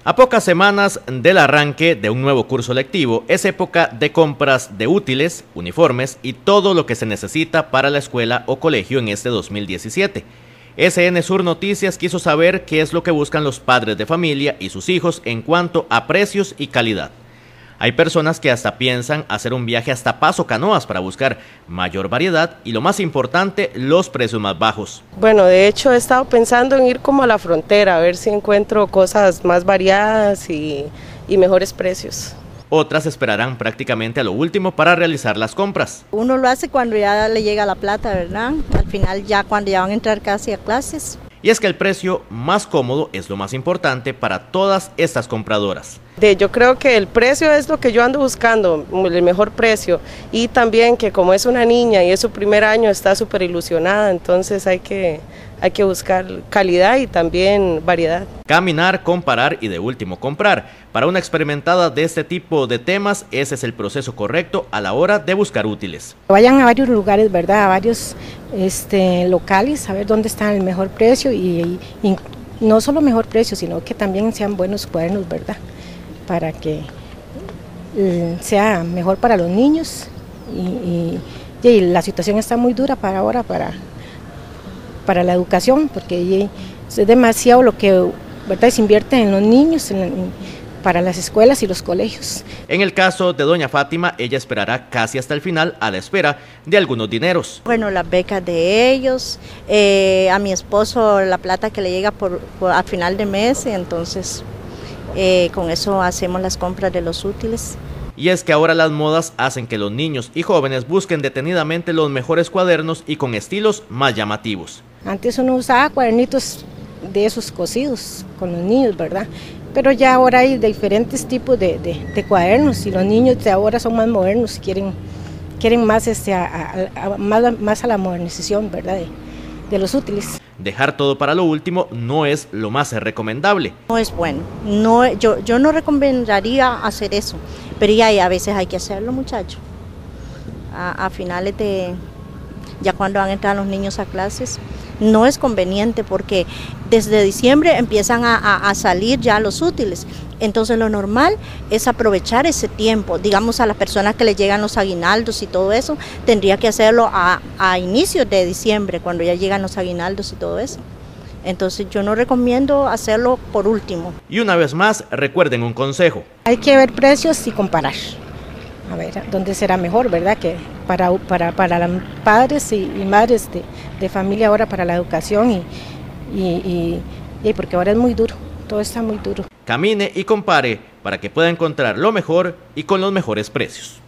A pocas semanas del arranque de un nuevo curso lectivo, es época de compras de útiles, uniformes y todo lo que se necesita para la escuela o colegio en este 2017. SN Sur Noticias quiso saber qué es lo que buscan los padres de familia y sus hijos en cuanto a precios y calidad. Hay personas que hasta piensan hacer un viaje hasta Paso Canoas para buscar mayor variedad y, lo más importante, los precios más bajos. Bueno, de hecho he estado pensando en ir como a la frontera, a ver si encuentro cosas más variadas y mejores precios. Otras esperarán prácticamente a lo último para realizar las compras. Uno lo hace cuando ya le llega la plata, ¿verdad? Al final ya cuando ya van a entrar casi a clases. Y es que el precio más cómodo es lo más importante para todas estas compradoras. Yo creo que el precio es lo que yo ando buscando, el mejor precio, y también que como es una niña y es su primer año, está súper ilusionada, entonces hay que buscar calidad y también variedad. Caminar, comparar y de último comprar. Para una experimentada de este tipo de temas, ese es el proceso correcto a la hora de buscar útiles. Vayan a varios lugares, ¿verdad? A varios locales, a ver dónde está el mejor precio y no solo mejor precio, sino que también sean buenos cuadernos, ¿verdad? Para que sea mejor para los niños y la situación está muy dura para ahora, para la educación, porque es demasiado lo que, ¿verdad?, se invierte en los niños, para las escuelas y los colegios. En el caso de doña Fátima, ella esperará casi hasta el final a la espera de algunos dineros. Bueno, las becas de ellos, a mi esposo la plata que le llega a final de mes, entonces con eso hacemos las compras de los útiles. Y es que ahora las modas hacen que los niños y jóvenes busquen detenidamente los mejores cuadernos y con estilos más llamativos. Antes uno usaba cuadernitos de esos cosidos con los niños, ¿verdad? Pero ya ahora hay diferentes tipos de cuadernos y los niños de ahora son más modernos, quieren más, más a la modernización, ¿verdad?, de los útiles. Dejar todo para lo último no es lo más recomendable. No es bueno, yo no recomendaría hacer eso, pero ya a veces hay que hacerlo, muchachos. A finales ya cuando van a entrar los niños a clases, no es conveniente porque desde diciembre empiezan a salir ya los útiles. Entonces lo normal es aprovechar ese tiempo, digamos a las personas que les llegan los aguinaldos y todo eso, tendría que hacerlo a inicios de diciembre, cuando ya llegan los aguinaldos y todo eso. Entonces yo no recomiendo hacerlo por último. Y una vez más, recuerden un consejo. Hay que ver precios y comparar. A ver, ¿dónde será mejor, verdad? Que para los padres y madres de familia ahora, para la educación y porque ahora es muy duro, todo está muy duro. Camine y compare para que pueda encontrar lo mejor y con los mejores precios.